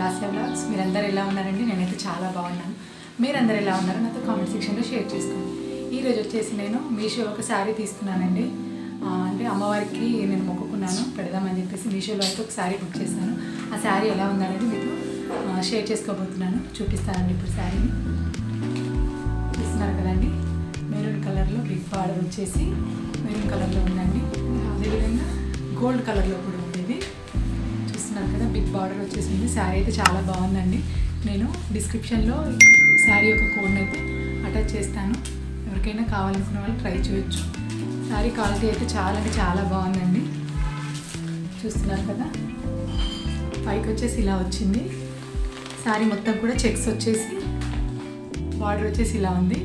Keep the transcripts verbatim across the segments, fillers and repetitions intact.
Lasya Vlogs. మీరందరూ ఎలా ఉన్నారండి? నేనైతే చాలా బాగున్నాను. మీరందరూ ఎలా ఉన్నారో నాతో కామెంట్ సెక్షన్లో షేర్ చేసుకోండి. ఈరోజు వచ్చేసి నేను మీషోలో ఒక శారీ తీసుకున్నానండి. అంటే అమ్మవారికి నేను మొక్కుకున్నాను పెడదామని చెప్పేసి మీషోలో అయితే ఒక శారీ బుక్ చేశాను. ఆ శారీ ఎలా ఉందనేది మీకు షేర్ చేసుకోబోతున్నాను, చూపిస్తానండి. ఇప్పుడు శారీని చూస్తున్నారు కదండి, మెరూన్ కలర్లో బిగ్ బార్డర్ వచ్చేసి మెరూన్ కలర్లో ఉందండి. అదేవిధంగా గోల్డ్ కలర్లో కూడా ఉండేది. చూస్తున్నారు కదా, బిగ్ బార్డర్ వచ్చేసింది. శారీ అయితే చాలా బాగుందండి. నేను డిస్క్రిప్షన్లో శారీ యొక్క కోడ్ని అయితే అటాచ్ చేస్తాను. ఎవరికైనా కావాలనుకున్న వాళ్ళు ట్రై చేయొచ్చు. శారీ క్వాలిటీ అయితే చాలా అంటే చాలా బాగుందండి. చూస్తున్నారు కదా, పైకి వచ్చేసి ఇలా వచ్చింది. శారీ మొత్తం కూడా చెక్స్ వచ్చేసి బార్డర్ వచ్చేసి ఇలా ఉంది.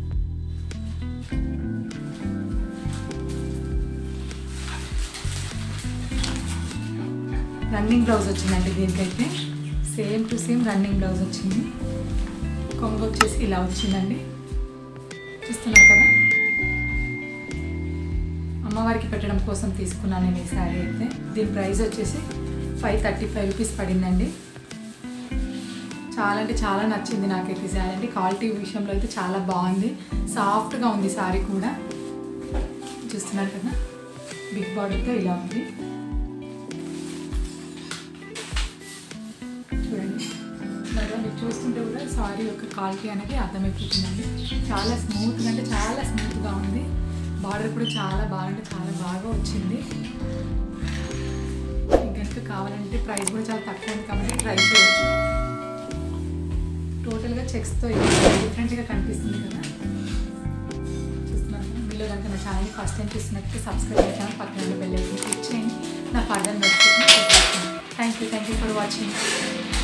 రన్నింగ్ బ్లౌజ్ వచ్చిందండి దీనికైతే. Same to same running blouse వచ్చింది. కొంగు వచ్చేసి ఇలా వచ్చిందండి. చూస్తున్నారు కదా, అమ్మవారికి పెట్టడం కోసం తీసుకున్నాను నేను ఈ శారీ అయితే. దీని ప్రైస్ వచ్చేసి ఫైవ్ థర్టీ ఫైవ్ రూపీస్ పడిందండి. చాలా అంటే చాలా నచ్చింది నాకైతే ఈ శారీ. అంటే క్వాలిటీ విషయంలో అయితే చాలా బాగుంది, సాఫ్ట్గా ఉంది శారీ కూడా. చూస్తున్నారు కదా, బిగ్ బార్డర్తో ఇలా ఉంది. చూడండి, మరి మీరు చూస్తుంటే కూడా శారీ యొక్క క్వాలిటీ అనేది అర్థమైపోతుందండి. చాలా స్మూత్గా అంటే చాలా స్మూత్గా ఉంది. బార్డర్ కూడా చాలా బాగా అంటే చాలా బాగా వచ్చింది. కనుక కావాలంటే ప్రైస్ కూడా చాలా తక్కువ ఉంది కాబట్టి ట్రై చేయొచ్చు. టోటల్గా చెక్స్తో డిఫరెంట్గా కనిపిస్తుంది కదా. చూస్తున్నాను. మీలో కనుక నా ఛానల్ని ఫస్ట్ టైం చూస్తున్నట్టు సబ్స్క్రైబ్ చేస్తాను, పక్కన బెల్ ఐకాన్ క్లిక్ చేయండి. నా further notification thank you thank you for watching.